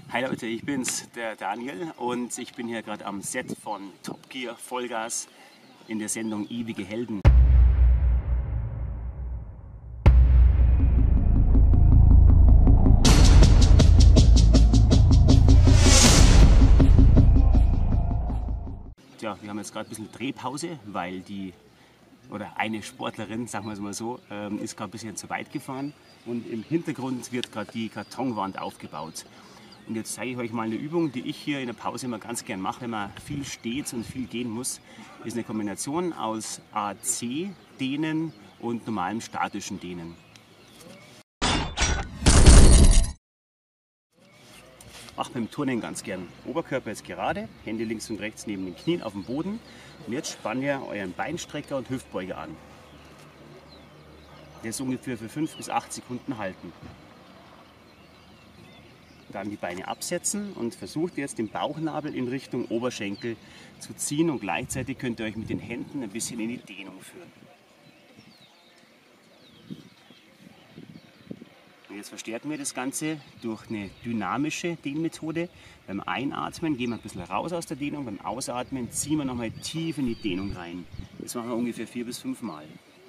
Hi Leute, ich bin's, der Daniel, und ich bin hier gerade am Set von Top Gear Vollgas in der Sendung Ewige Helden. Tja, wir haben jetzt gerade ein bisschen Drehpause, weil eine Sportlerin, sagen wir es mal so, ist gerade ein bisschen zu weit gefahren und im Hintergrund wird gerade die Kartonwand aufgebaut. Und jetzt zeige ich euch mal eine Übung, die ich hier in der Pause immer ganz gern mache, wenn man viel steht und viel gehen muss. Das ist eine Kombination aus AC-Dehnen und normalem statischen Dehnen. Mache beim Turnen ganz gern. Oberkörper ist gerade, Hände links und rechts neben den Knien auf dem Boden. Und jetzt spannt ihr euren Beinstrecker und Hüftbeuger an. Das ungefähr für 5 bis 8 Sekunden halten. Dann die Beine absetzen und versucht jetzt den Bauchnabel in Richtung Oberschenkel zu ziehen und gleichzeitig könnt ihr euch mit den Händen ein bisschen in die Dehnung führen. Und jetzt verstärken wir das Ganze durch eine dynamische Dehnmethode. Beim Einatmen gehen wir ein bisschen raus aus der Dehnung, beim Ausatmen ziehen wir nochmal tief in die Dehnung rein. Das machen wir ungefähr 4 bis 5 Mal.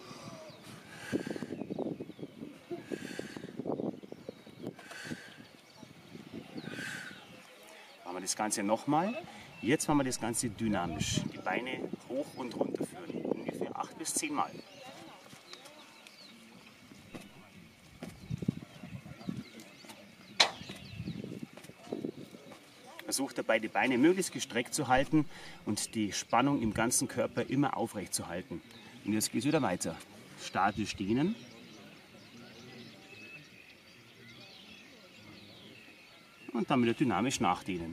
Das Ganze nochmal. Jetzt machen wir das Ganze dynamisch. Die Beine hoch und runter führen. Ungefähr 8 bis 10 Mal. Versucht dabei, die Beine möglichst gestreckt zu halten und die Spannung im ganzen Körper immer aufrecht zu halten. Und jetzt geht es wieder weiter. Statisch dehnen. Und dann wieder dynamisch nachdehnen.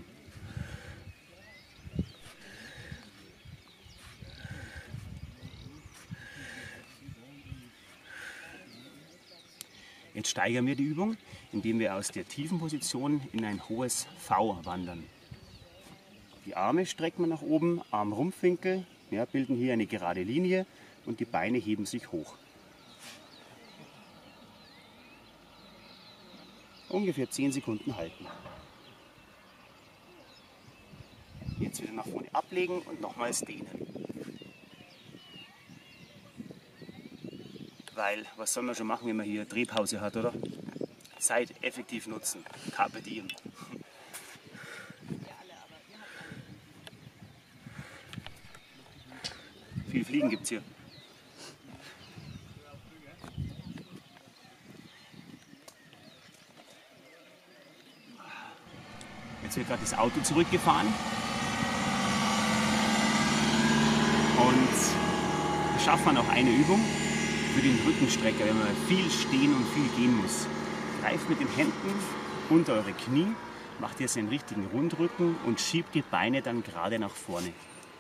Jetzt steigern wir die Übung, indem wir aus der tiefen Position in ein hohes V wandern. Die Arme strecken wir nach oben, Armrumpfwinkel, bilden hier eine gerade Linie und die Beine heben sich hoch. Ungefähr 10 Sekunden halten. Jetzt wieder nach vorne ablegen und nochmals dehnen. Weil, was soll man schon machen, wenn man hier Drehpause hat, oder? Zeit effektiv nutzen. Carpe diem. Viel Fliegen gibt es hier. Jetzt wird gerade das Auto zurückgefahren. Und wir schaffen noch eine Übung für den Rückenstrecker, wenn man viel stehen und viel gehen muss. Greift mit den Händen unter eure Knie, macht jetzt einen richtigen Rundrücken und schiebt die Beine dann gerade nach vorne.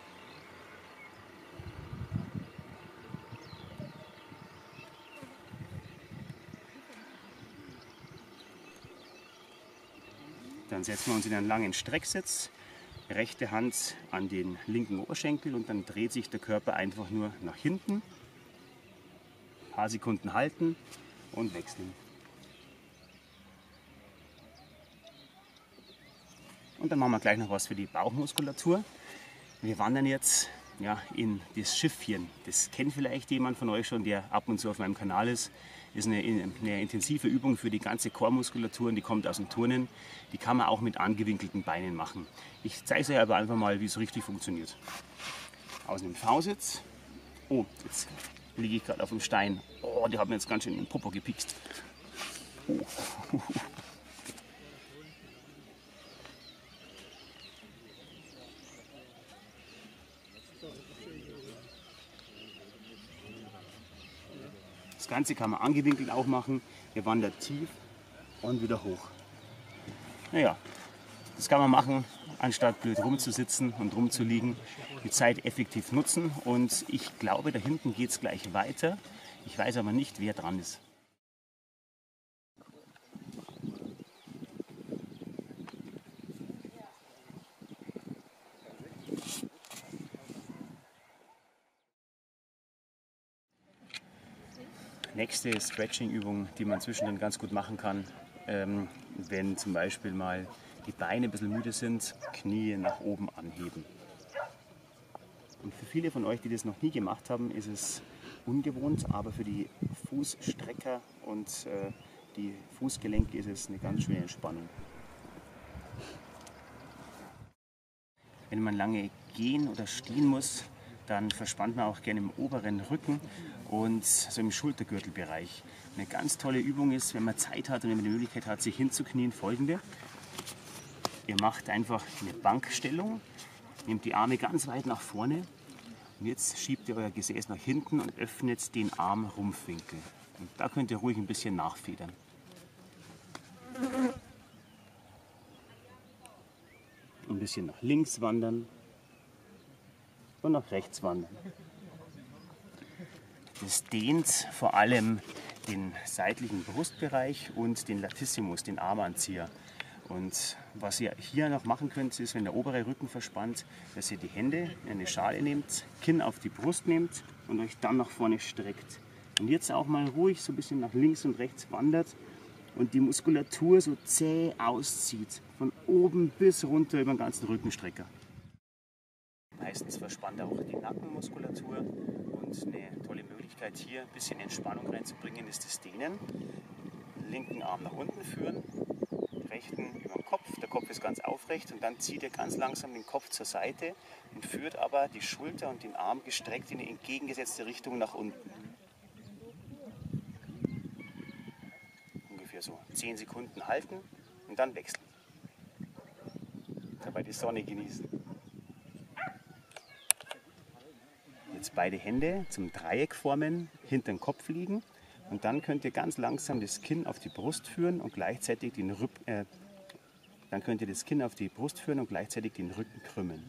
Dann setzen wir uns in einen langen Strecksitz, rechte Hand an den linken Oberschenkel und dann dreht sich der Körper einfach nur nach hinten. Ein paar Sekunden halten und wechseln. Und dann machen wir gleich noch was für die Bauchmuskulatur. Wir wandern jetzt in das Schiffchen. Das kennt vielleicht jemand von euch schon, der ab und zu auf meinem Kanal ist. Das ist eine intensive Übung für die ganze Chormuskulatur und die kommt aus dem Turnen. Die kann man auch mit angewinkelten Beinen machen. Ich zeige es euch aber einfach mal, wie es richtig funktioniert. Aus dem V-Sitz. Oh, jetzt liege ich gerade auf dem Stein. Oh, die hat mir jetzt ganz schön in den Popo gepikst. Oh. Das Ganze kann man angewinkelt auch machen. Ihr wandert tief und wieder hoch. Naja, das kann man machen, anstatt blöd rumzusitzen und rumzuliegen. Die Zeit effektiv nutzen und ich glaube, da hinten geht es gleich weiter. Ich weiß aber nicht, wer dran ist. Nächste Stretching-Übung, die man zwischendrin ganz gut machen kann, wenn zum Beispiel mal die Beine ein bisschen müde sind, Knie nach oben anheben. Und für viele von euch, die das noch nie gemacht haben, ist es ungewohnt, aber für die Fußstrecker und die Fußgelenke ist es eine ganz schöne Entspannung. Wenn man lange gehen oder stehen muss, dann verspannt man auch gerne im oberen Rücken und so im Schultergürtelbereich. Eine ganz tolle Übung ist, wenn man Zeit hat und wenn man die Möglichkeit hat, sich hinzuknien, folgende. Ihr macht einfach eine Bankstellung, nehmt die Arme ganz weit nach vorne und jetzt schiebt ihr euer Gesäß nach hinten und öffnet den Armrumpfwinkel. Und da könnt ihr ruhig ein bisschen nachfedern. Ein bisschen nach links wandern und nach rechts wandern. Das dehnt vor allem den seitlichen Brustbereich und den Latissimus, den Armanzieher. Und was ihr hier noch machen könnt, ist, wenn der obere Rücken verspannt, dass ihr die Hände in eine Schale nehmt, Kinn auf die Brust nehmt und euch dann nach vorne streckt. Und jetzt auch mal ruhig so ein bisschen nach links und rechts wandert und die Muskulatur so zäh auszieht, von oben bis runter über den ganzen Rückenstrecker. Meistens verspannt auch die Nackenmuskulatur und eine tolle Möglichkeit hier ein bisschen Entspannung reinzubringen ist das Dehnen. Den linken Arm nach unten führen, rechten über den Kopf, der Kopf ist ganz aufrecht und dann zieht ihr ganz langsam den Kopf zur Seite und führt aber die Schulter und den Arm gestreckt in die entgegengesetzte Richtung nach unten. Ungefähr so 10 Sekunden halten und dann wechseln. Dabei die Sonne genießen. Jetzt beide Hände zum Dreieck formen, hinter den Kopf liegen und dann könnt ihr ganz langsam das Kinn auf die Brust führen und gleichzeitig den Rücken krümmen.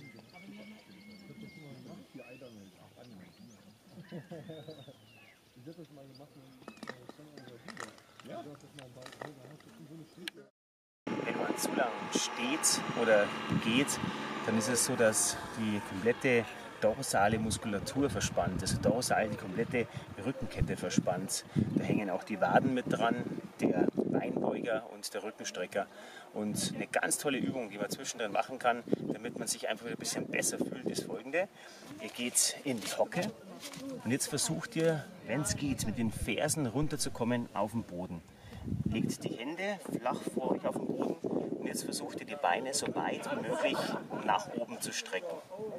Wenn man zu lang steht oder geht, dann ist es so, dass die komplette dorsale Muskulatur verspannt, also dorsal die komplette Rückenkette verspannt. Da hängen auch die Waden mit dran, der Beinbeuger und der Rückenstrecker. Und eine ganz tolle Übung, die man zwischendrin machen kann, damit man sich einfach wieder ein bisschen besser fühlt, ist folgende. Ihr geht in die Hocke und jetzt versucht ihr, wenn es geht, mit den Fersen runterzukommen auf den Boden. Legt die Hände flach vor euch auf den Boden und jetzt versucht ihr die Beine so weit wie möglich nach oben zu strecken.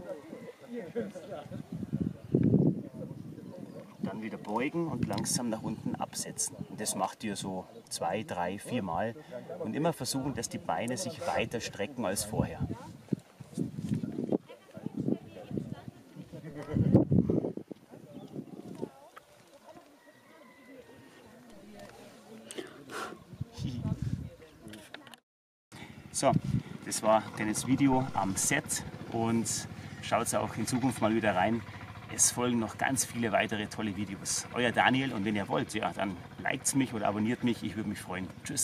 Dann wieder beugen und langsam nach unten absetzen. Und das macht ihr so 2, 3, 4 Mal und immer versuchen, dass die Beine sich weiter strecken als vorher. So, das war ein kleines Video am Set und schaut auch in Zukunft mal wieder rein. Es folgen noch ganz viele weitere tolle Videos. Euer Daniel und wenn ihr wollt, ja, dann liked mich oder abonniert mich, ich würde mich freuen. Tschüss.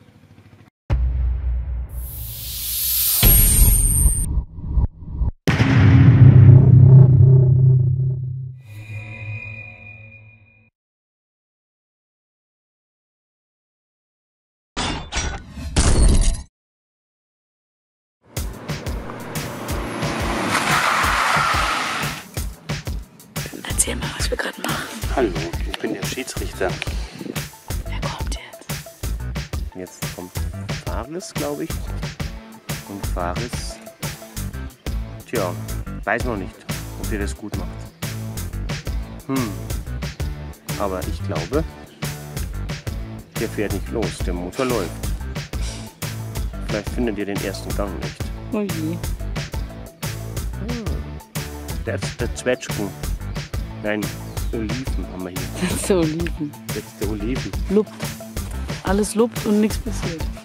Erzähl mal, was wir gerade machen. Hallo, ich bin der Schiedsrichter. Wer kommt jetzt? Jetzt kommt Faris, glaube ich. Und Faris, tja, weiß noch nicht, ob ihr das gut macht. Aber ich glaube, der fährt nicht los, der Motor läuft. Vielleicht findet ihr den ersten Gang nicht. Oh je. Der Zwetschgen. Nein, Oliven haben wir hier. Das ist der Oliven. Jetzt der Oliven. Luppt. Alles luppt und nichts passiert.